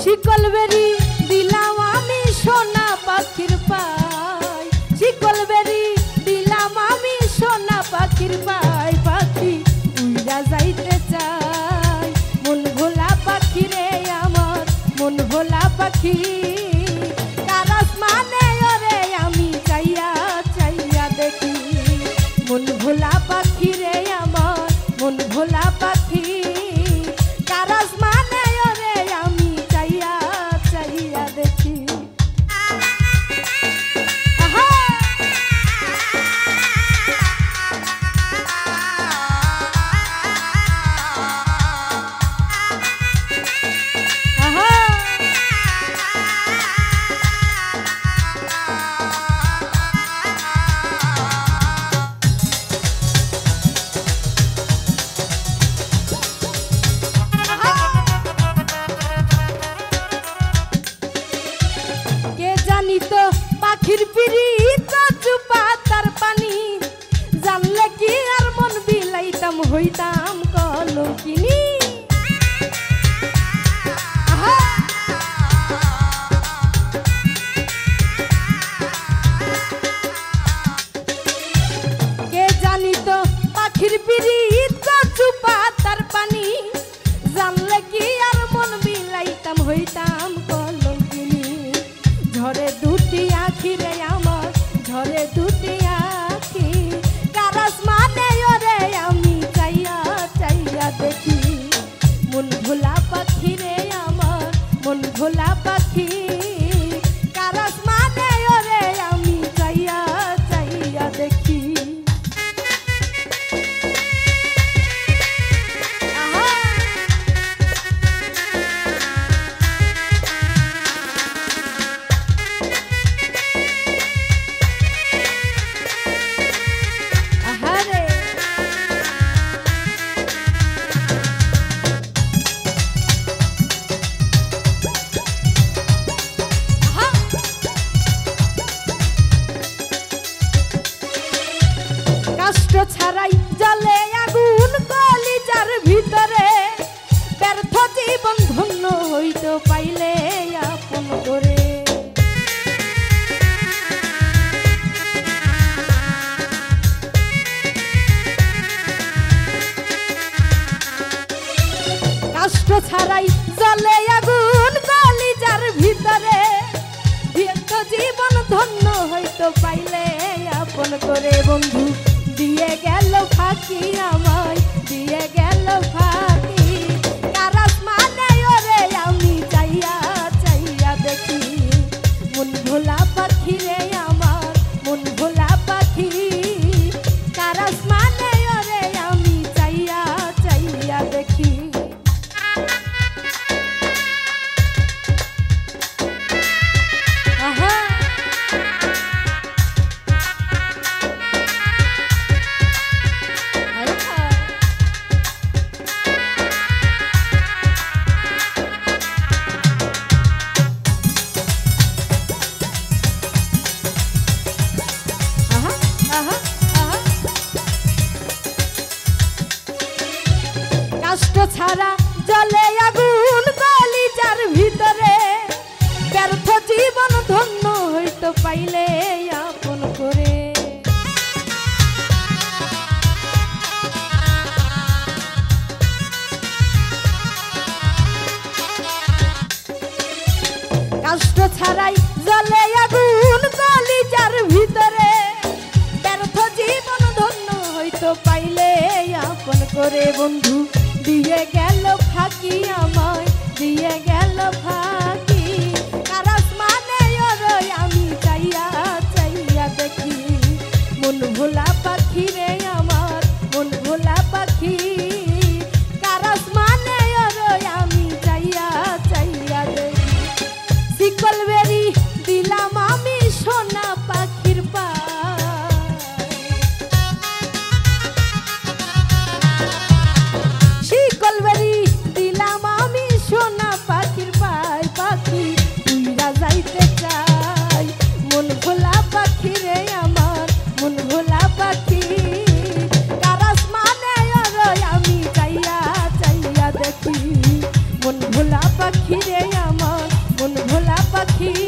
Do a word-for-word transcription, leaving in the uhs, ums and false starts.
শিকল বেরি দিলাম আমি সোনা পাখির পাই, শিকল বেরি দিলাম আমি সোনা পাখির পাই। পাখি উইরা যাইতে চাই, মন ভোলা পাখি রে আমার মন ভোলা পাখি। কার আসমানে ওরে আমি চাইয়া চাইয়া দেখি, মন ভোলা পাখি রে আমার মন ভোলা পাখি। কার আসমানে ওরে আমি চাইয়া চাইয়া দেখি। আহা আহা পাখির পিরিত চুপা তার পানি, জানলে কি আর মন বিলাইতাম হইতাম কলঙ্কিনী। কে জানিত পাখির পিরিত চুপা তার পানি, জানলে কি আর মন বিলাইতাম হইতাম কলঙ্কিনী। ঝরে দুটি আখি রে আমার ঝরে দুটি আখি, কার আসমানে ওরে আমি চাইয়া চাইয়া দেখি, মন ভোলা পাখি রে আমার মন ভোলা পাখি। কার আসমানে ওরে আমি চাইয়া চাইয়া দেখি। কষ্ট ছাড়াই জ্বলে আগুন কলিজার ভিতরে, ব্যর্থ জীবন ধন্য হইতে পাইলে আপন করে। কষ্ট ছাড়াই জ্বলে আগুন কলিজার ভিতরে, ব্যর্থ জীবন ধন্য হইতে পাইলে আপন করে। বন্ধু দিয়ে গেল ফাঁকি আমায় দিয়ে গেল ফাঁকি, কার আসমানে ওরে আমি চাইয়া চাইয়া দেখি, মন ভোলা পাখি রে আমার মন ভোলা পাখি। কার আসমানে ওরে আমি চাইয়া চাইয়া দেখি। আহা কষ্ট ছাড়া জ্বলে আগুন কলিজার ভিতরে, ব্যর্থ জীবন ধন্য হইতে পাইলে আপন করে। কষ্ট ছাড়াই জ্বলে আগুন কলিজার ভিতরে, ব্যর্থ জীবন ধন্য হইতে পাইলে আপন করে। বন্ধু দিয়ে গেল ফাঁকি আমায় দিয়ে গেল ফাঁকি, কার আসমানে ওরে আমি চাইয়া চাইয়া দেখি, মন ভোলা পাখি রে আমার মন ভোলা পাখি। কার আসমানে ওরে আমি চাইয়া চাইয়া দেখি, শিকল বেরি দিলাম আমি সোনা পাখির পাই, শিকল বেরি দিলাম আমি সোনা পাখির পাই। পাখি